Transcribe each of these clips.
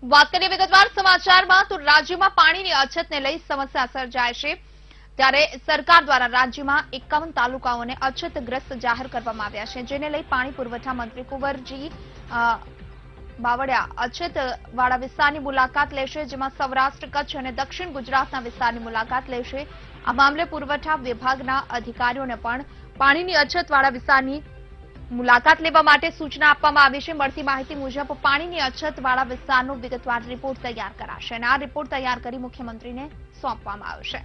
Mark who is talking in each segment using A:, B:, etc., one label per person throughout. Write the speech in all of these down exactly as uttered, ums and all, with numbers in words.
A: વાત કરીએ વિગતવાર સમાચારમાં તો રાજ્યમાં પાણીની અછતને લઈ સમસ્યા સર્જાય છે ત્યારે સરકાર દ્વારા રાજ્યમાં એકાવન તાલુકાઓને અછતગ્રસ્ત જાહેર કરવામાં આવ્યા છે, જેને લઈ પાણી પુરવઠા મંત્રી કુંવરજી બાવળિયા અછતવાળા વિસ્તારની મુલાકાત લેશે, જેમાં સૌરાષ્ટ્ર, કચ્છ અને દક્ષિણ ગુજરાતના વિસ્તારની મુલાકાત લેશે। આ મામલે પુરવઠા વિભાગના અધિકારીઓને પણ પાણીની અછતવાળા વિસ્તારની મુલાકાત લેવા માટે સૂચના આપવામાં આવી છે। મળતી માહિતી મુજબ પાણીની અછતવાળા વિસ્તારનો વિગતવાર રિપોર્ટ તૈયાર કરાશે અને આ રિપોર્ટ તૈયાર કરી મુખ્યમંત્રીને સોંપવામાં આવશે।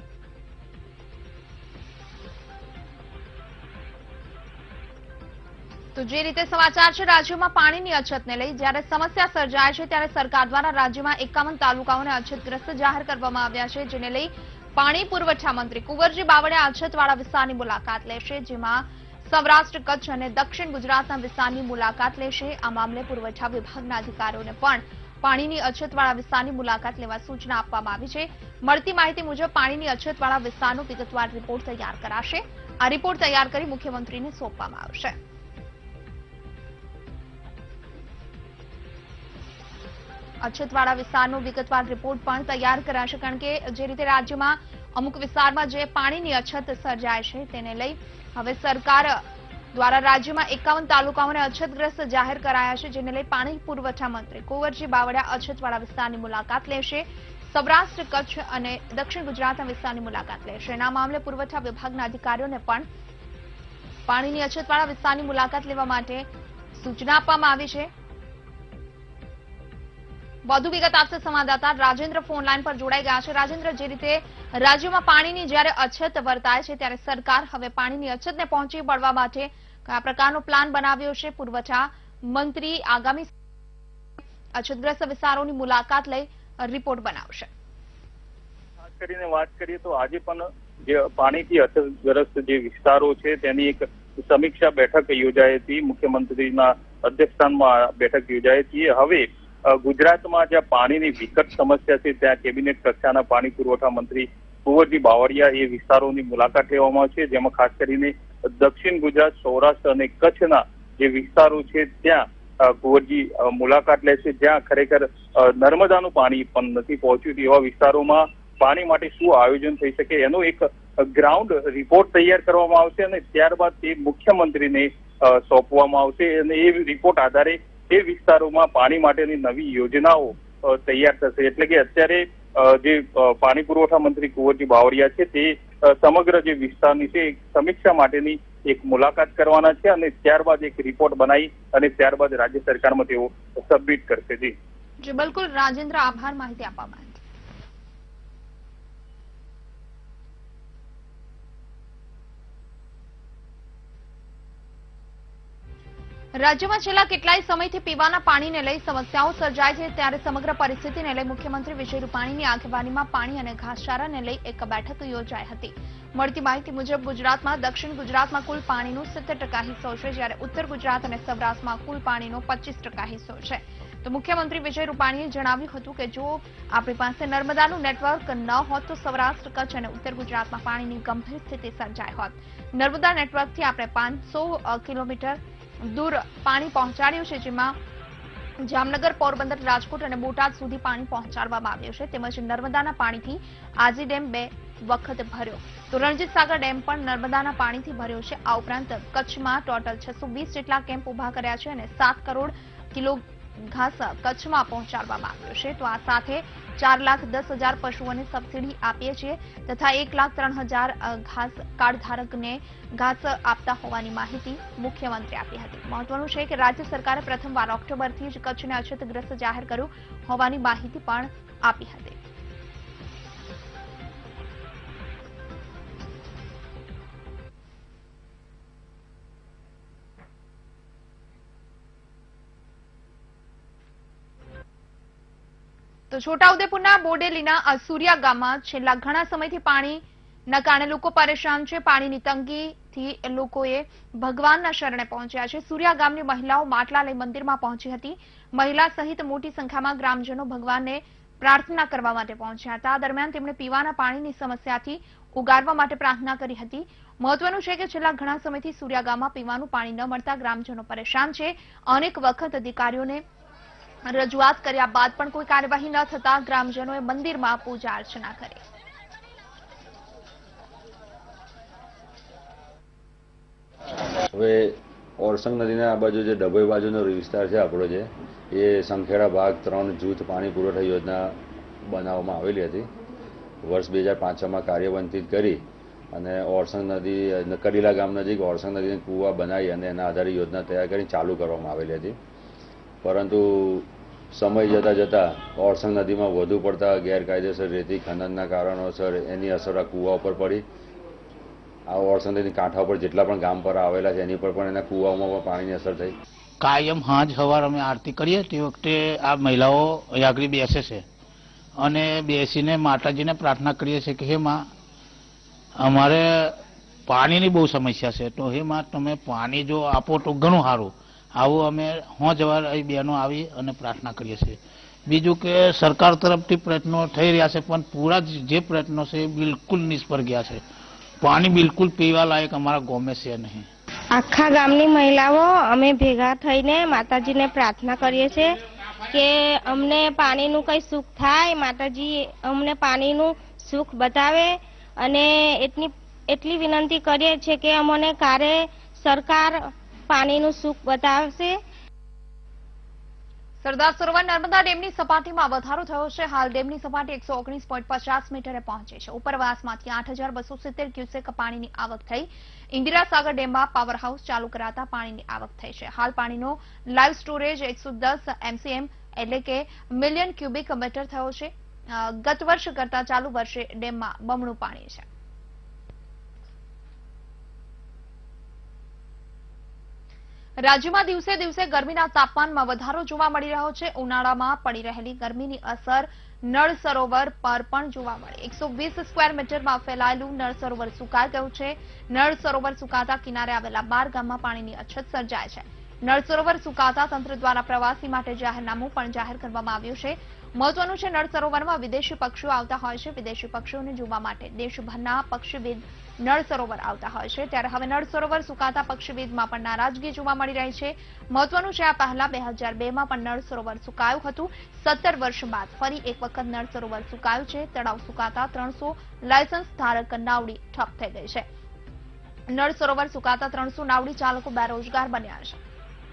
A: તો જે રીતે સમાચાર છે, રાજ્યમાં પાણીની અછતને લઈ જ્યારે સમસ્યા સર્જાય છે ત્યારે સરકાર દ્વારા રાજ્યમાં એકાવન તાલુકાઓને અછતગ્રસ્ત જાહેર કરવામાં આવ્યા છે, જેને લઈ પાણી પુરવઠા મંત્રી કુંવરજી બાવળિયા અછતવાળા વિસ્તારની મુલાકાત લેશે, જેમાં સૌરાષ્ટ્ર, કચ્છ અને દક્ષિણ ગુજરાતના વિસ્તારની મુલાકાત લેશે। આ મામલે પુરવઠા વિભાગના અધિકારીઓને પણ પાણીની અછતવાળા વિસ્તારની મુલાકાત લેવા સૂચના આપવામાં આવી છે। મળતી માહિતી મુજબ પાણીની અછતવાળા વિસ્તારનો વિગતવાર રિપોર્ટ તૈયાર કરાશે। આ રિપોર્ટ તૈયાર કરી મુખ્યમંત્રીને સોંપવામાં આવશે। અછતવાળા વિસ્તારનો વિગતવાર રિપોર્ટ પણ તૈયાર કરાશે, કારણ કે જે રીતે રાજ્યમાં અમુક વિસ્તારમાં જે પાણીની અછત સર્જાય છે તેને લઈ હવે સરકાર દ્વારા રાજ્યમાં એકાવન તાલુકાઓને અછતગ્રસ્ત જાહેર કરાયા છે, જેને લઈ પાણી પુરવઠા મંત્રી કુંવરજી બાવળિયા અછતવાળા વિસ્તારની મુલાકાત લેશે, સૌરાષ્ટ્ર, કચ્છ અને દક્ષિણ ગુજરાતના વિસ્તારની મુલાકાત લેશે અને આ મામલે પુરવઠા વિભાગના અધિકારીઓને પણ પાણીની અછતવાળા વિસ્તારની મુલાકાત લેવા માટે સૂચના આપવામાં આવી છે। વધુ વિગત આપશે સંવાદદાતા રાજેન્દ્ર ફોન લાઈન પર જોડાઈ ગયા છે। રાજેન્દ્ર, જે રીતે રાજ્યમાં પાણીની જ્યારે અછત વર્તાય છે ત્યારે સરકાર હવે પાણીની અછતને પહોંચી વળવા માટે કયા પ્રકારનો પ્લાન બનાવ્યો છે? પુરવઠા મંત્રી આગામી અછતગ્રસ્ત વિસ્તારોની મુલાકાત લઈ રિપોર્ટ બનાવશે।
B: ખાસ કરીને વાત કરીએ તો આજે પણ જે પાણીથી અછતગ્રસ્ત જે વિસ્તારો છે તેની એક સમીક્ષા બેઠક યોજાઈ હતી। મુખ્યમંત્રીના અધ્યક્ષસ્થાનમાં બેઠક યોજાઈ હતી। હવે ગુજરાતમાં જ્યાં પાણીની વિકટ સમસ્યા છે ત્યાં કેબિનેટ કક્ષાના પાણી પુરવઠા મંત્રી કુંવરજી બાવળિયા એ વિસ્તારોની મુલાકાત લેવામાં આવશે, જેમાં ખાસ કરીને દક્ષિણ ગુજરાત, સૌરાષ્ટ્ર અને કચ્છના જે વિસ્તારો છે ત્યાં કુંવરજી મુલાકાત લેશે, જ્યાં ખરેખર નર્મદાનું પાણી પણ નથી પહોંચ્યું। એવા વિસ્તારોમાં પાણી માટે શું આયોજન થઈ શકે એનો એક ગ્રાઉન્ડ રિપોર્ટ તૈયાર કરવામાં આવશે અને ત્યારબાદ તે મુખ્યમંત્રીને સોંપવામાં આવશે અને એ રિપોર્ટ આધારે એ વિસ્તારોમાં પાણી માટેની નવી યોજનાઓ તૈયાર થશે। એટલે કે અત્યારે જે પાણી પુરવઠા મંત્રી કુંવરજી બાવળિયા છે તે સમગ્ર જે વિસ્તારની છે સમીક્ષા માટેની એક મુલાકાત કરવાના છે અને ત્યારબાદ એક રિપોર્ટ બનાવી અને ત્યારબાદ રાજ્ય સરકારમાં તેઓ સબમિટ કરશે। જી
A: જી બિલકુલ રાજેન્દ્ર, આભાર માહિતી આપવા માટે। રાજ્યમાં છેલ્લા કેટલાય સમયથી પીવાના પાણીને લઈ સમસ્યાઓ સર્જાય છે, ત્યારે સમગ્ર પરિસ્થિતિને લઈ મુખ્યમંત્રી વિજય રૂપાણીની આગેવાનીમાં પાણી અને ઘાસચારાને લઈ એક બેઠક યોજાઈ હતી। મળતી માહિતી મુજબ ગુજરાતમાં દક્ષિણ ગુજરાતમાં કુલ પાણીનો સિત્તેર ટકા હિસ્સો છે, જ્યારે ઉત્તર ગુજરાત અને સૌરાષ્ટ્રમાં કુલ પાણીનો પચીસ ટકા હિસ્સો છે। તો મુખ્યમંત્રી વિજય રૂપાણીએ જણાવ્યું હતું કે જો આપણી પાસે નર્મદાનું નેટવર્ક ન હોત તો સૌરાષ્ટ્ર, કચ્છ અને ઉત્તર ગુજરાતમાં પાણીની ગંભીર સ્થિતિ સર્જાઈ હોત। નર્મદા નેટવર્કથી આપણે પાંચસો કિલોમીટર દૂર પાણી પહોંચાડ્યું છે, જેમાં જામનગર, પોરબંદર, રાજકોટ અને બોટાદ સુધી પાણી પહોંચાડવામાં આવ્યું છે। તેમજ નર્મદાના પાણીથી આજી ડેમ બે વખત ભર્યો, તો રણજીત સાગર ડેમ પણ નર્મદાના પાણીથી ભર્યો છે। આ ઉપરાંત કચ્છમાં ટોટલ છસો વીસ જેટલા કેમ્પ ઉભા કર્યા છે અને સાત કરોડ કિલો ઘાસ કચ્છમાં પહોંચાડવામાં આવ્યો છે। તો આ સાથે ચાર લાખ દસ હજાર પશુઓને સબસિડી આપીએ છીએ તથા એક લાખ ત્રણ હજાર ઘાસ કાર્ડ ધારકને ઘાસ આપતા હોવાની માહિતી મુખ્યમંત્રી આપી હતી। મહત્વનું છે કે રાજ્ય સરકારે પ્રથમવાર ઓક્ટોબરથી જ કચ્છને અછતગ્રસ્ત જાહેર કર્યું હોવાની માહિતી પણ આપી હતી। તો છોટાઉદેપુરના બોડેલીના અસુરિયા ગામમાં છેલ્લા ઘણા સમયથી પાણીના કારણે લોકો પરેશાન છે। પાણીની તંગીથી લોકોએ ભગવાનના શરણે પહોંચ્યા છે। સુરિયા ગામની મહિલાઓ માટલા લઈ મંદિરમાં પહોંચી હતી। મહિલા સહિત મોટી સંખ્યામાં ગ્રામજનો ભગવાનને પ્રાર્થના કરવા માટે પહોંચ્યા હતા। આ દરમિયાન તેમણે પીવાના પાણીની સમસ્યાથી ઉગારવા માટે પ્રાર્થના કરી હતી। મહત્વનું છે કે છેલ્લા ઘણા સમયથી સુરિયા ગામમાં પીવાનું પાણી ન મળતા ગ્રામજનો પરેશાન છે। અનેક વખત અધિકારીઓને રજૂઆત કર્યા બાદ પણ કોઈ કાર્યવાહી ન થતા ગ્રામજનોએ મંદિરમાં પૂજા અર્ચના કરી.
C: હવે ઓરસંગ નદીના આ બાજુ જે ડભોઈ બાજુનો વિસ્તાર છે આપણો જે એ સંખેડા ભાગ ત્રણ જૂથ પાણી પુરવઠા યોજના બનાવવામાં આવેલી હતી. વર્ષ બે હજાર પાંચમાં કાર્યવંતિત કરી અને ઓરસંગ નદી કડીલા ગામ નજીક ઓરસંગ નદીને કૂવા બનાવી અને એના આધારે યોજના તૈયાર કરી ચાલુ કરવામાં આવેલી હતી. પરંતુ સમય જતાં જતાં ઓરસંગ નદીમાં વધુ પડતા ગેરકાયદેસર રેતી ખનનના કારણોસર એની અસર આ કૂવા ઉપર પડી. આ ઓરસંગ નદીની કાંઠા પર જેટલા પણ ગામ પર આવેલા છે એની પર પણ એના કૂવામાં પણ પાણીની અસર થઈ.
D: કાયમ હાંજ સવાર અમે આરતી કરીએ તે વખતે આ મહિલાઓ અહીં આગળ બેસે છે અને બેસીને માતાજીને પ્રાર્થના કરીએ છીએ કે હે માં અમારે પાણીની બહુ સમસ્યા છે, તો હે માં તમે પાણી જો આપો તો ઘણું સારું. આવું અમે હોં જવાર અહીં બહેનો આવી અને પ્રાર્થના કરીએ છીએ. બીજું કે સરકાર તરફથી પ્રયત્નો થઈ રહ્યા છે પણ પૂરા જે પ્રયત્નો છે એ બિલકુલ નિષ્ફળ ગયા છે. પાણી બિલકુલ પીવા લાયક અમારા ગામે છે નહીં.
E: આખા ગામની મહિલાઓ અમે ભેગા થઈને માતાજીને પ્રાર્થના કરીએ છીએ કે અમને પાણીનું કંઈ સુખ થાય, માતાજી અમને પાણીનું સુખ બતાવે અને એટલી એટલી વિનંતી કરીએ છીએ કે અમને ક્યારે સરકાર પાણીનું સુખ બતાવશે.
A: સરદાર સરોવર નર્મદા ડેમની સપાટીમાં વધારો થયો છે. હાલ ડેમની સપાટી એકસો ઓગણીસ પોઈન્ટ પચાસ મીટરે પહોંચી છે. ઉપરવાસમાંથી આઠ હજાર બસો સિત્તેર ક્યુસેક પાણીની આવક થઈ. ઇન્દિરા સાગર ડેમમાં પાવર હાઉસ ચાલુ કરાતા પાણીની આવક થઈ છે. હાલ પાણીનો લાઈવ સ્ટોરેજ એકસો દસ એમસીએમ એટલે કે મિલિયન ક્યુબિક મીટર થયો છે. ગત વર્ષ કરતા ચાલુ વર્ષે ડેમમાં બમણું પાણી છે. રાજ્યમાં દિવસે દિવસે ગરમીના તાપમાનમાં વધારો જોવા મળી રહ્યો છે. ઉનાળામાં પડી રહેલી ગરમીની અસર નળ સરોવર પર પણ જોવા મળી. એકસો વીસ સ્ક્વેર મીટરમાં ફેલાયેલું નળ સરોવર સુકાઈ ગયું છે. નળ સરોવર સુકાતા કિનારે આવેલા બાર ગામમાં પાણીની અછત સર્જાય છે. નળ સરોવર સુકાતા તંત્ર દ્વારા પ્રવાસી માટે જાહેરનામું પણ જાહેર કરવામાં આવ્યું છે. મહત્વનું છે, નળ સરોવરમાં વિદેશી પક્ષીઓ આવતા હોય છે. વિદેશી પક્ષીઓને જોવા માટે દેશભરના પક્ષીવિદ નળ સરોવર આવતા હોય છે. ત્યારે હવે નળ સરોવર સુકાતા પક્ષીવિદમાં પણ નારાજગી જોવા મળી રહી છે. મહત્વનું છે, આ પહેલા બે હજાર બે માં પણ નળ સરોવર સુકાયું હતું. સત્તર વર્ષ બાદ ફરી એક વખત નળ સરોવર સુકાયું છે. તળાવ સુકાતા ત્રણસો લાયસન્સ ધારક નાવડી ઠપ થઈ ગઈ છે. નળ સરોવર સુકાતા ત્રણસો નાવડી ચાલકો બેરોજગાર બન્યા છે.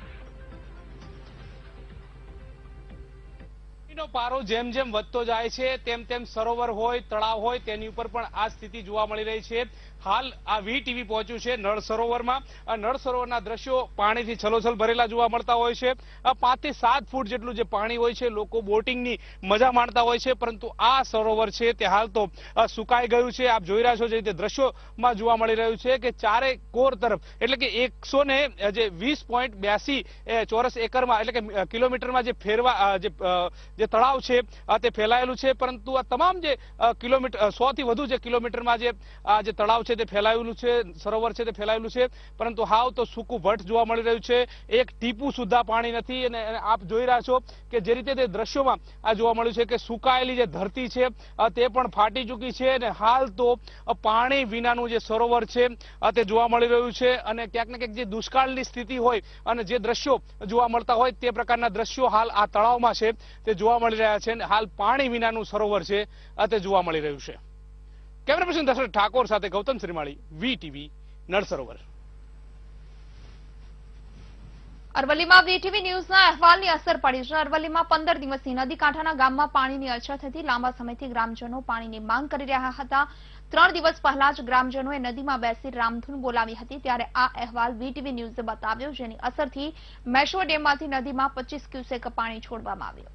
F: પારો જેમ જેમ વધતો જાય છે તેમ તેમ સરોવર હોય, તળાવ હોય તેની ઉપર પણ આ સ્થિતિ જોવા મળી રહી છે. હાલ આ વી ટીવી પહોંચ્યું છે નળ સરોવરમાં. આ નળ સરોવરના દ્રશ્યો પાણીથી છલોછલ ભરેલા જોવા મળતા હોય છે. પાંચ થી સાત ફૂટ જેટલું જે પાણી હોય છે, લોકો બોટિંગની મજા માણતા હોય છે, પરંતુ આ સરોવર છે તે હાલ તો સુકાઈ ગયું છે. આપ જોઈ રહ્યા છો જે રીતે દ્રશ્યોમાં જોવા મળી રહ્યું છે કે ચારે કોર તરફ એટલે કે એકસો ને જે વીસ પોઈન્ટ બ્યાસી ચોરસ એકરમાં એટલે કે કિલોમીટરમાં જે ફેરવા જે તળાવ છે તે ફેલાયેલું છે, પરંતુ આ તમામ જે કિલોમીટર સો થી વધુ જે કિલોમીટરમાં જે આ જે તળાવ છે તે ફેલાયેલું છે, સરોવર છે તે ફેલાયેલું છે, પરંતુ હાવ તો સૂકું ભટ્ટ જોવા મળી રહ્યું છે. એક ટીપું સુદ્ધા પાણી નથી. અને આપ જોઈ રહ્યા છો કે જે રીતે તે દ્રશ્યોમાં આ જોવા મળ્યું છે કે સુકાયેલી જે ધરતી છે તે પણ ફાટી ચૂકી છે અને હાલ તો પાણી વિનાનું જે સરોવર છે તે જોવા મળી રહ્યું છે. અને ક્યાંક ને ક્યાંક જે દુષ્કાળની સ્થિતિ હોય અને જે દ્રશ્યો જોવા મળતા હોય તે પ્રકારના દ્રશ્યો હાલ આ તળાવમાં છે તે જોવા મળી રહ્યા છે. હાલ પાણી વિનાનું સરોવર છે તે જોવા મળી રહ્યું છે. કેમેરા પર્સન દશરથ ઠાકોર સાથે ગૌતમ શ્રીમાળી, વી ટીવી, નળ સરોવર.
A: અરવલ્લીમાં વીટીવી ન્યૂઝના અહેવાલની અસર પડી છે. અરવલ્લીમાં પંદર દિવસથી નદી કાંઠાના ગામમાં પાણીની અછત હતી. લાંબા સમયથી ગ્રામજનો પાણીની માંગ કરી રહ્યા હતા. ત્રણ દિવસ પહેલા જ ગ્રામજનોએ નદીમાં બેસી રામધૂન બોલાવી હતી. ત્યારે આ અહેવાલ વીટીવી ન્યૂઝે બતાવ્યો, જેની અસરથી મેશ્વો ડેમમાંથી નદીમાં પચીસ ક્યુસેક પાણી છોડવામાં આવ્યું.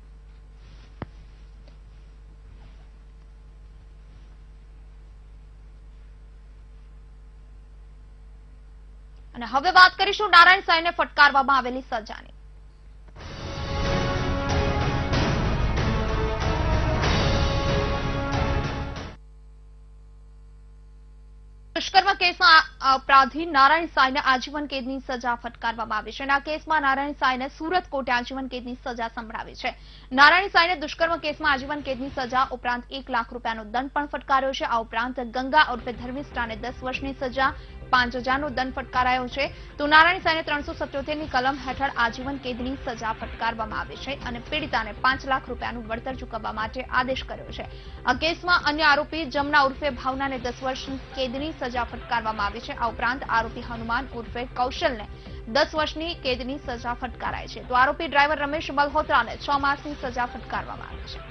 A: અને હવે વાત કરીશું નારાયણ સાંઈને ફટકારવામાં આવેલી સજાની. દુષ્કર્મ કેસમાં અપરાધી નારાયણ સાંઈને આજીવન કેદની સજા ફટકારવામાં આવી છે. આ કેસમાં નારાયણ સાંઈને સુરત કોર્ટે આજીવન કેદની સજા સંભળાવી છે. નારાયણ સાંઈને દુષ્કર્મ કેસમાં આજીવન કેદની સજા ઉપરાંત એક લાખ રૂપિયાનો દંડ પણ ફટકાર્યો છે. આ ઉપરાંત ગંગા ઉર્ફે ધર્મિષ્ઠાને દસ વર્ષની સજા, પાંચ હજારનો દંડ ફટકારાયો છે તો નારાયણ સાંઈને ત્રણસો સત્યોતેર ની કલમ હેઠળ આજીવન કેદની સજા ફટકારવામાં આવી છે અને પીડિતાને પાંચ લાખ રૂપિયાનું વળતર ચૂકવવા માટે આદેશ કર્યો છે. આ કેસમાં અન્ય આરોપી જમના ઉર્ફે ભાવનાને દસ વર્ષની કેદની સજા ફટકારવામાં આવી છે. આ ઉપરાંત આરોપી હનુમાન ઉર્ફે કૌશલને દસ વર્ષની કેદની સજા ફટકારાઈ છે તો આરોપી ડ્રાઈવર રમેશ મલ્હોત્રાને છ માસની સજા ફટકારવામાં આવી છે.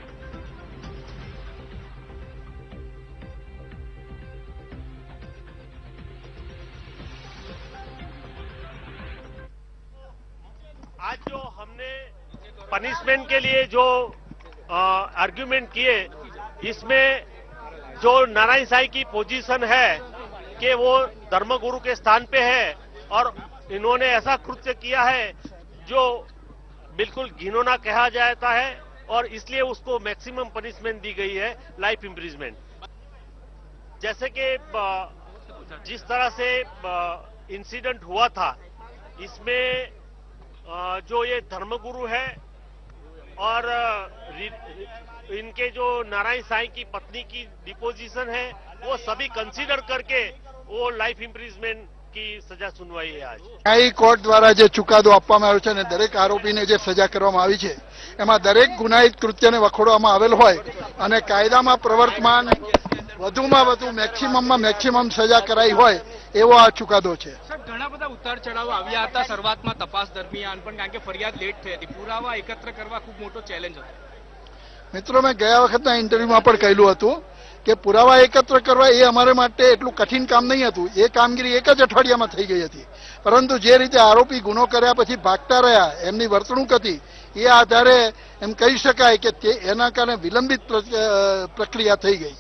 G: आज जो हमने पनिशमेंट के लिए जो आर्ग्यूमेंट किए, इसमें जो नारायण साईं की पोजीशन है कि वो धर्मगुरु के स्थान पे है और इन्होंने ऐसा कृत्य किया है जो बिल्कुल घिनौना कहा जाता है और इसलिए उसको मैक्सिमम पनिशमेंट दी गई है, लाइफ इम्प्रिजमेंट. जैसे कि जिस तरह से इंसिडेंट हुआ था, इसमें जो ये धर्मगुरु है और इनके जो नारायण साईं की पत्नी की डिपोजिशन है, वो सभी कंसीडर करके वो लाइफ इम्प्रिजमेंट की सजा सुनवाई है. आज
H: ન્યાયિક કોર્ટ દ્વારા જે ચુકાદો આપવામાં આવ્યો છે અને દરેક આરોપીને જે સજા કરવામાં આવી છે એમાં દરેક ગુનાહિત કૃત્યને વખોડવામાં આવેલ હોય અને કાયદામાં પ્રવર્તમાન વધુમાં વધુ મેક્સિમમમાં મેક્સિમમ સજા કરાઈ હોય એવો આ ચુકાદો છે.
I: ઘણા બધા ઉતાર ચઢાવ આવ્યા હતા શરૂઆતમાં તપાસ દરમિયાન પણ, કારણ કે ફરિયાદ લેટ થઈ હતી. પુરાવા એકત્ર કરવા ખૂબ મોટો ચેલેન્જ હતો.
H: મિત્રો, મેં ગયા વખતના ઇન્ટરવ્યુમાં પણ કહેલું હતું કે પુરાવા એકત્ર કરવા એ અમારે માટે એટલું કઠિન કામ નહીં હતું. એ કામગીરી એક જ અઠવાડિયામાં થઈ ગઈ હતી. પરંતુ જે રીતે આરોપી ગુનો કર્યા પછી ભાગતા રહ્યા, એમની વર્તણૂક હતી, એ આધારે એમ કહી શકાય કે તે એના કારણે વિલંબિત પ્રક્રિયા થઈ ગઈ.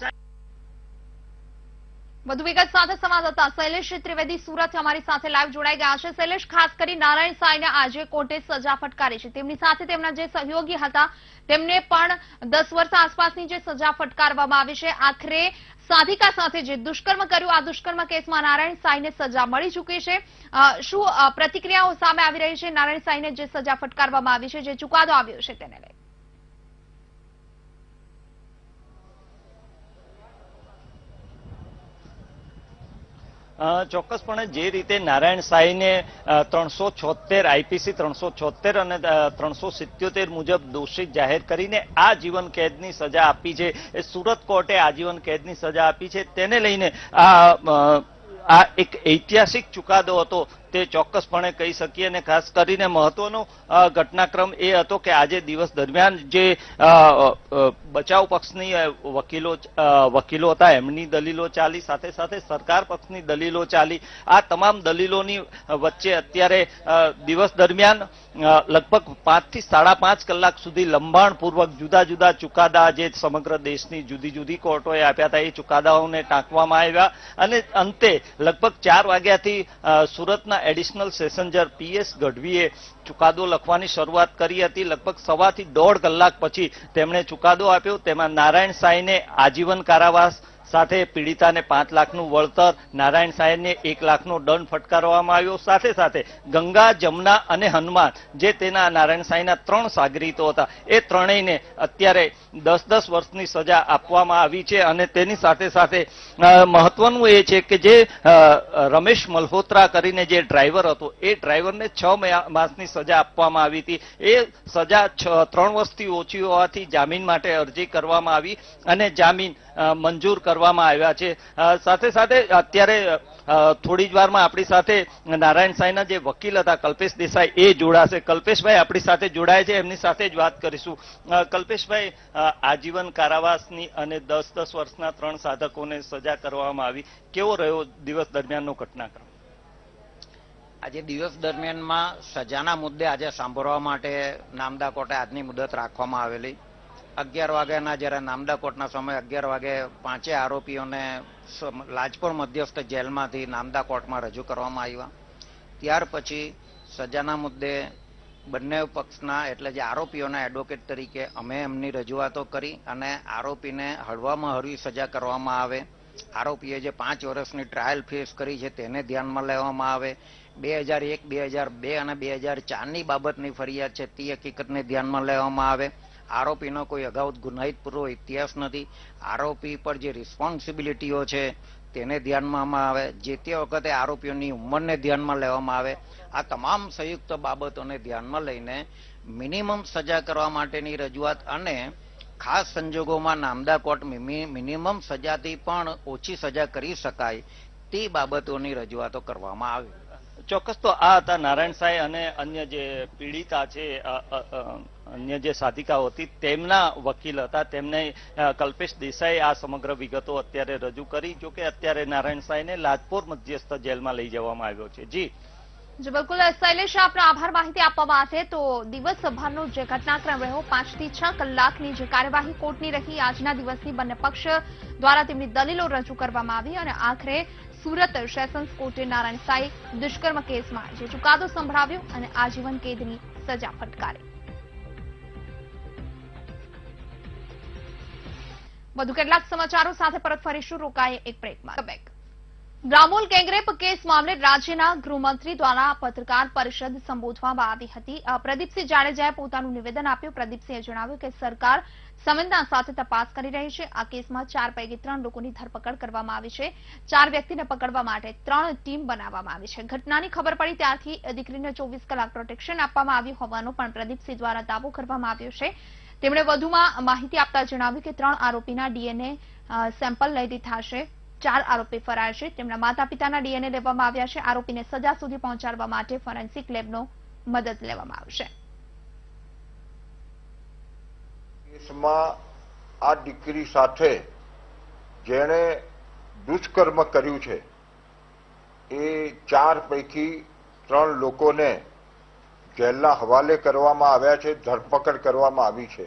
A: વધુ વિગત સાથે સંવાદદાતા શૈલેષ ત્રિવેદી સુરત અમારી સાથે લાઈવ જોડાઈ ગયા છે. શૈલેષ, ખાસ કરી નારાયણ સાંઈને આજે કોર્ટે સજા ફટકારી છે, તેમની સાથે તેમના જે સહયોગી હતા તેમને પણ દસ વર્ષ આસપાસની જે સજા ફટકારવામાં આવી છે. આખરે સાધિકા સાથે જે દુષ્કર્મ કર્યું, આ દુષ્કર્મ કેસમાં નારાયણ સાંઈને સજા મળી ચૂકી છે. શું પ્રતિક્રિયાઓ સામે આવી રહી છે નારાયણ સાંઈને જે સજા ફટકારવામાં આવી છે, જે ચુકાદો આવ્યો છે તેને લઈ?
J: ચોક્કસપણે જે રીતે નારાયણ સાંઈને ત્રણસો છોતેર આઈપીસી ત્રણસો છોતેર અને ત્રણસો સિત્યોતેર મુજબ દોષિત જાહેર કરીને આજીવન કેદની સજા આપી છે, એ સુરત કોર્ટે આજીવન કેદની સજા આપી છે, તેને લઈને આ આ એક ઐતિહાસિક ચુકાદો હતો તે ચોક્કસપણે કહી શકીએ. અને ખાસ કરીને મહત્વનો ઘટનાક્રમ એ હતો કે આજે દિવસ દરમિયાન જે બચાવ પક્ષની વકીલો વકીલો હતા એમની દલીલો ચાલી, સાથે સાથે સરકાર પક્ષની દલીલો ચાલી. આ તમામ દલીલોની વચ્ચે અત્યારે દિવસ દરમિયાન લગભગ પાંચ થી સાડા પાંચ કલાક સુધી લંબાણપૂર્વક જુદા જુદા ચુકાદા જે સમગ્ર દેશની જુદી જુદી કોર્ટોએ આપ્યા હતા એ ચુકાદાઓને ટાંકવામાં આવ્યા અને અંતે લગભગ ચાર વાગ્યાથી સુરતના એડિશનલ સેશન જજ પીએસ ગઢવીએ ચુકાદો લખવાની શરૂઆત કરી હતી. લગભગ સવાથી દોઢ કલાક પછી તેમણે ચુકાદો આપ્યો. તેમાં નારાયણ સાંઈને આજીવન કારાવાસ સાથે પીડિતાને પાંચ લાખનું વળતર, નારાયણ સાંઈને એક લાખનો દંડ ફટકારવામાં આવ્યો. સાથે સાથે ગંગા, જમના અને હનુમાન જે તેના નારાયણ સાંઈના ત્રણ સાગરીતો હતા એ ત્રણેયને અત્યારે દસ દસ વર્ષની સજા આપવામાં આવી છે. અને તેની સાથે સાથે મહત્વનું એ છે કે જે રમેશ મલ્હોત્રા કરીને જે ડ્રાઈવર હતો એ ડ્રાઈવરને છ માસની સજા આપવામાં આવી હતી. એ સજા ત્રણ વર્ષથી ઓછી હોવાથી જામીન માટે અરજી કરવામાં આવી અને જામીન મંજૂર કરવામાં આવ્યા છે. સાથે સાથે અત્યારે થોડી જ વારમાં આપણી સાથે નારાયણ સાંઈના જે વકીલ હતા કલ્પેશ દેસાઈ એ જોડાશે. કલ્પેશભાઈ આપણી સાથે જોડાય છે, એમની સાથે જ વાત કરીશું. કલ્પેશભાઈ, આજીવન કારાવાસની અને દસ દસ વર્ષના ત્રણ સાધકોને સજા કરવામાં આવી, કેવો રહ્યો દિવસ દરમિયાનનો ઘટનાક્રમ?
K: આજે દિવસ દરમિયાનમાં સજાના મુદ્દે આજે સાંભળવા માટે નામદા કોર્ટે આજની મુદત રાખવામાં આવેલી. અગિયાર વાગ્યાના જયારે નામદા કોર્ટના સમય અગિયાર વાગે પાંચે આરોપીઓને લાજપોર મધ્યસ્થ જેલમાંથી નામદા કોર્ટમાં રજૂ કરવામાં આવ્યા. ત્યાર પછી સજાના મુદ્દે બંને પક્ષના એટલે જે આરોપીઓના એડવોકેટ તરીકે અમે એમની રજૂઆતો કરી અને આરોપીને હળવામાં હળવી સજા કરવામાં આવે. આરોપીએ જે પાંચ વર્ષની ટ્રાયલ ફેસ કરી છે તેને ધ્યાનમાં લેવામાં આવે. બે હજાર એક બે હજાર બે અને બે હજાર ચારની બાબતની ફરિયાદ છે તે હકીકતને ધ્યાનમાં લેવામાં આવે. આરોપીનો કોઈ અગાઉ ગુનાહિત પૂર્વ ઇતિહાસ નથી. આરોપી પર જે રિસ્પોન્સિબિલિટીઓ છે તેને ધ્યાનમાં આવે, જે તે વખતે આરોપીઓની ઉંમરને ધ્યાનમાં લેવામાં આવે. આ તમામ સંયુક્ત બાબતોને ધ્યાનમાં લઈને મિનિમમ સજા કરવા માટેની રજૂઆત અને ખાસ સંજોગોમાં નામદાર કોર્ટ મિનિમમ સજાથી પણ ઓછી સજા કરી શકાય તે બાબતોની રજૂઆતો કરવામાં આવી.
J: ચોક્કસ. તો આ હતા નારાયણ સાંઈ અને અન્ય જે પીડિતા છે, અન્ય જે સાધિકાઓ હતી તેમના વકીલ હતા. તેમને કલ્પેશ દેસાઈ આ સમગ્ર વિગતો અત્યારે રજૂ કરી. જો કે અત્યારે નારાયણ સાંઈને લાજપોર મધ્યસ્થ જેલમાં લઈ જવામાં આવ્યો છે. જી
A: જી બિલકુલ શૈલેષ, આપનો આભાર માહિતી આપવા માટે. તો દિવસભરનો જે ઘટનાક્રમ રહ્યો, પાંચ થી છ કલાકની જે કાર્યવાહી કોર્ટની રહી, આજના દિવસની બંને પક્ષ દ્વારા તેમની દલીલો રજૂ કરવામાં આવી અને આખરે સુરત સેશન્સ કોર્ટે નારાયણ સાંઈ દુષ્કર્મ કેસમાં જે ચુકાદો સંભળાવ્યો અને આજીવન કેદની સજા ફટકારી. વધુ કેટલાક સમાચારો સાથે પરત ફરીશું. રોકાઈએ એક બ્રેકમાં. બ્રામોલ ગેંગરેપ કેસ મામલે રાજ્યના ગૃહમંત્રી દ્વારા પત્રકાર પરિષદ સંબોધવામાં આવી હતી. પ્રદીપસિંહ જાડેજાએ પોતાનું નિવેદન આપ્યું. પ્રદીપસિંહે જણાવ્યું કે સરકાર સંવેદના સાથે તપાસ કરી રહી છે. આ કેસમાં ચાર પૈકી ત્રણ લોકોની ધરપકડ કરવામાં આવી છે. ચાર વ્યક્તિને પકડવા માટે ત્રણ ટીમ બનાવવામાં આવી છે. ઘટનાની ખબર પડી ત્યારથી દીકરીને ચોવીસ કલાક પ્રોટેક્શન આપવામાં આવ્યું હોવાનો પણ પ્રદીપસિંહ દ્વારા દાવો કરવામાં આવ્યો છે. તેમણે વધુમાં માહિતી આપતા જણાવ્યું કે ત્રણ આરોપીના ડીએનએ સેમ્પલ લઈ લીધા છે. ચાર આરોપી ફરાર છે. તેમના માતા પિતાના ડીએનએ લેવામાં આવ્યા છે. આરોપીને સજા સુધી પહોંચાડવા માટે ફોરેન્સિક લેબનો મદદ લેવામાં આવશે.
L: કેસમાં આ દીકરી સાથે જેણે દુષ્કર્મ કર્યું છે એ ચાર પૈકી ત્રણ લોકોને જેલના હવાલે કરવામાં આવ્યા છે, ધરપકડ કરવામાં આવી છે.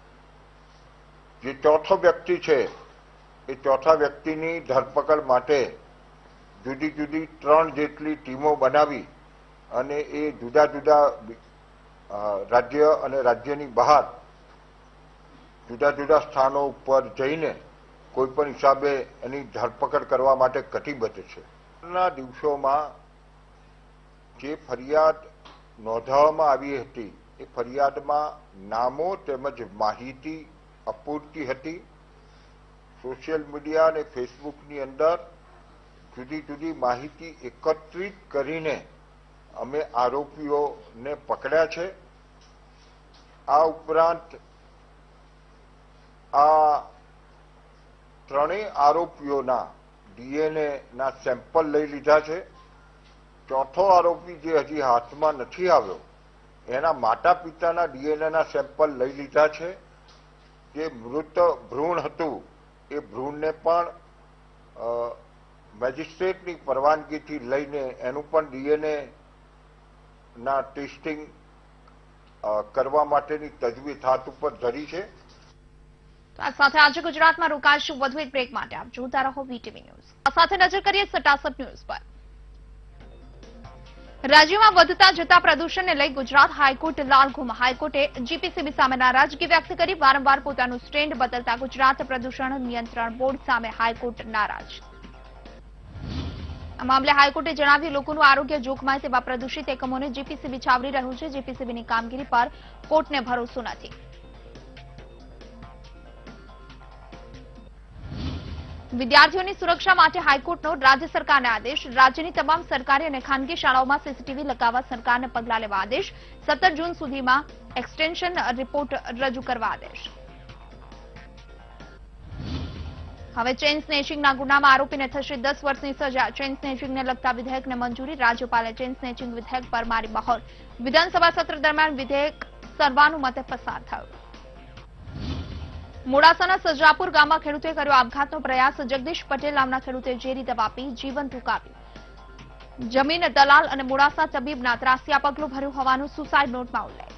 L: જે ચોથો વ્યક્તિ છે એ ચોથા વ્યક્તિની ધરપકડ માટે જુદી જુદી ત્રણ જેટલી ટીમો બનાવી અને એ જુદા જુદા રાજ્ય અને રાજ્યની બહાર જુદા જુદા સ્થાનો ઉપર જઈને કોઈ પણ હિસાબે એની ધરપકડ કરવા માટે કટિબદ્ધ છે. ના દિવસોમાં જે ફરિયાદ નોંધાવવામાં આવી હતી એ ફરિયાદમાં નામો તેમજ માહિતી અપૂરતી હતી. સોશિયલ મીડિયા અને ફેસબુકની અંદર જુદી જુદી માહિતી એકત્રિત કરીને અમે આરોપીઓને પકડ્યા છે. આ ઉપરાંત આ ત્રણેય આરોપીઓના ડીએનએ ના સેમ્પલ લઈ લીધા છે. ચોથો આરોપી જે હજી હાથમાં નથી આવ્યો એના માતા પિતાના ડીએનએ ના સેમ્પલ લઈ લીધા છે. જે મૃત ભ્રૂણ હતું એ ભ્રૂણને પણ મેજિસ્ટ્રેટની પરવાનગીથી લઈને એનું પણ ડીએનએ ના ટેસ્ટિંગ કરવા માટેની તજવીજ હાથ ઉપર ધરી છે.
A: આ સાથે આજે ગુજરાતમાં રોકાશું. વધુ એક બ્રેક માટે આપ જોતા રહો વીટીવી ન્યૂઝ. આ સાથે નજર કરીએ સટાસટ ન્યૂઝ પર. રાજ્યમાં વધતા જતા પ્રદૂષણને લઈ ગુજરાત હાઈકોર્ટ લાલઘુમ. હાઈકોર્ટે જીપીસીબી સામે નારાજગી વ્યક્ત કરી. વારંવાર પોતાનું સ્ટેન્ડ બદલતા ગુજરાત પ્રદૂષણ નિયંત્રણ બોર્ડ સામે હાઈકોર્ટ નારાજ. આ મામલે હાઈકોર્ટે જણાવ્યું લોકોનું આરોગ્ય જોખમાય તેવા પ્રદૂષિત એકમોને જીપીસીબી છાવરી રહ્યું છે. જીપીસીબીની કામગીરી પર કોર્ટને ભરોસો નથી. વિદ્યાર્થીઓની સુરક્ષા માટે હાઈકોર્ટનો રાજ્ય સરકારને આદેશ. રાજ્યની તમામ સરકારી અને ખાનગી શાળાઓમાં સીસીટીવી લગાવવા સરકારને પગલાં લેવા આદેશ. સત્તર જૂન સુધીમાં એક્સટેન્શન રિપોર્ટ રજૂ કરવા આદેશ. હવે ચેઇન સ્નેચિંગના ગુનામાં આરોપીને થશે દસ વર્ષની સજા. ચેઇન સ્નેચિંગને લગતા વિધેયકને મંજૂરી. રાજ્યપાલે ચેઇન સ્નેચિંગ વિધેયક પર મારી મહોર. વિધાનસભા સત્ર દરમિયાન વિધેયક સર્વાનુમતે પસાર થયું. મોડાસાના સજાપુર ગામમાં ખેડૂતે કર્યો આપઘાતનો પ્રયાસ. જગદીશ પટેલ નામના ખેડૂતે ઝેરી દવા પી જીવન ટૂંકાવ્યું. જમીન દલાલ અને મોડાસા તબીબના ત્રાસિયા પગલું ભર્યું હોવાનું સુસાઇડ નોટમાં ઉલ્લેખ.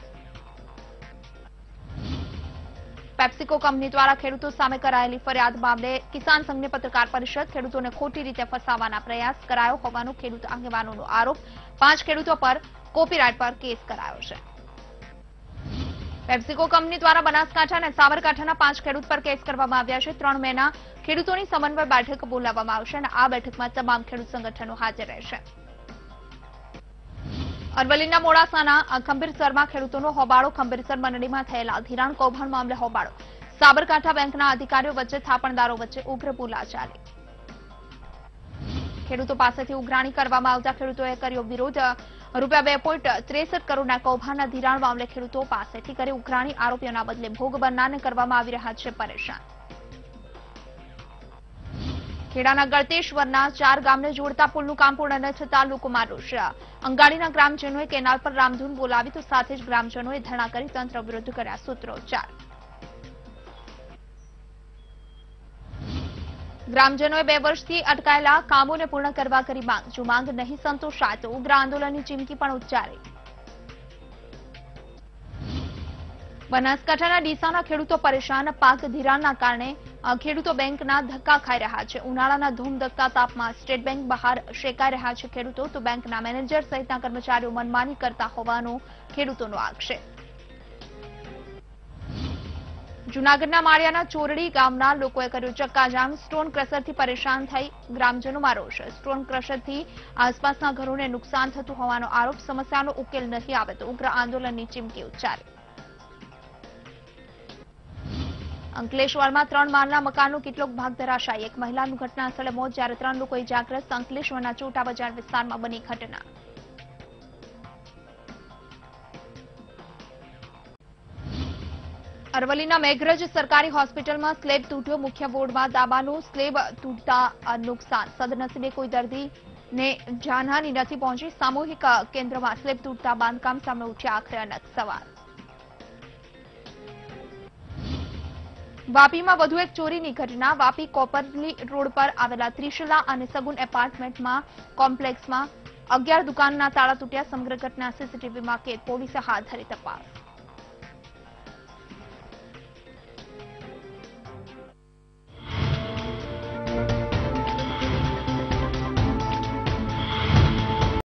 A: પેપ્સિકો કંપની દ્વારા ખેડૂતો સામે કરાયેલી ફરિયાદ મામલે કિસાન સંઘની પત્રકાર પરિષદ. ખેડૂતોને ખોટી રીતે ફસાવવાના પ્રયાસ કરાયો હોવાનો ખેડૂત આગેવાનોનો આરોપ. પાંચ ખેડૂતો પર કોપીરાઇટ પર કેસ કરાયો છે. પેપ્સિકો કંપની દ્વારા બનાસકાંઠા અને સાબરકાંઠાના પાંચ ખેડૂત પર કેસ કરવામાં આવ્યા છે. ત્રણ મેના ખેડૂતોની સમન્વય બેઠક બોલાવવામાં આવશે અને આ બેઠકમાં તમામ ખેડૂત સંગઠનો હાજર રહેશે. અરવલ્લીના મોડાસાના ખંભીરસરમાં ખેડૂતોનો હોબાળો. ખંભીરસર મંડળીમાં થયેલા ધિરાણ કૌભાંડ મામલે હોબાળો. સાબરકાંઠા બેંકના અધિકારીઓ વચ્ચે થાપણદારો વચ્ચે ઉગ્ર બોલાચાલી. ખેડૂતો પાસેથી ઉઘરાણી કરવામાં આવતા ખેડૂતોએ કર્યો વિરોધ. રૂપિયા બે પોઈન્ટ ત્રેસઠ કરોડના કૌભાંડના ધિરાણ મામલે ખેડૂતો પાસેથી કરી ઉઘરાણી. આરોપીઓના બદલે ભોગ બનનારને કરવામાં આવી રહ્યા છે પરેશાન. ખેડાના ગળતેશ્વરના ચાર ગામને જોડતા પુલનું કામ પૂર્ણ ન થતા લોકોમાં રોષ. અંગાડીના ગ્રામજનોએ કેનાલ પર રામધૂન બોલાવી તો સાથે જ ગ્રામજનોએ ધરણા કરી તંત્ર વિરુદ્ધ કર્યા સૂત્રોચ્ચાર. ગ્રામજનોએ બે વર્ષથી અટકાયેલા કામોને પૂર્ણ કરવા કરી માંગ. જો માંગ નહીં સંતોષાય તો ઉગ્ર આંદોલનની ચીમકી પણ ઉચ્ચારી. બનાસકાંઠાના ડીસાના ખેડૂતો પરેશાન. પાક ધિરાણના કારણે ખેડૂતો બેંકના ધક્કા ખાઈ રહ્યા છે. ઉનાળાના ધૂમધકતા તાપમાં સ્ટેટ બેંક બહાર શેકાઈ રહ્યા છે ખેડૂતો. તો બેંકના મેનેજર સહિતના કર્મચારીઓ મનમાની કરતા હોવાનો ખેડૂતોનો આક્ષેપ. જૂનાગઢના માળિયાના ચોરડી ગામના લોકોએ કર્યો ચક્કાજામ. સ્ટોન ક્રશરથી પરેશાન થઈ ગ્રામજનોમાં રોષ. સ્ટોન ક્રશરથી આસપાસના ઘરોને નુકસાન થતું હોવાનો આરોપ. સમસ્યાનો ઉકેલ નહીં આવે તો ઉગ્ર આંદોલનની ચીમકી ઉચ્ચારી. અંકલેશ્વરમાં ત્રણ માળના મકાનનો કેટલોક ભાગ ધરાશાયી. એક મહિલાનું ઘટના સ્થળે મોત જ્યારે ત્રણ લોકો ઇજાગ્રસ્ત. અંકલેશ્વરના ચોટા બજાર વિસ્તારમાં બની ઘટના. અરવલ્લીના મેઘરજ સરકારી હોસ્પિટલમાં સ્લેબ તૂટ્યો. મુખ્ય વોર્ડમાં દાબાનો સ્લેબ તૂટતા નુકસાન. સદનસીબે કોઈ દર્દીને જાનહાની નથી પહોંચી. સામૂહિક કેન્દ્રમાં સ્લેબ તૂટતા બાંધકામ સામે ઉઠ્યા આખરે અનેક સવાલ. વાપીમાં વધુ એક ચોરીની ઘટના. વાપી કોપરલી રોડ પર આવેલા ત્રિશલા અને સગુન એપાર્ટમેન્ટમાં કોમ્પ્લેક્સમાં અગિયાર દુકાનના તાળા તૂટ્યા. સમગ્ર ઘટના સીસીટીવીમાં કેદ. પોલીસે હાથ ધરી તપાસ.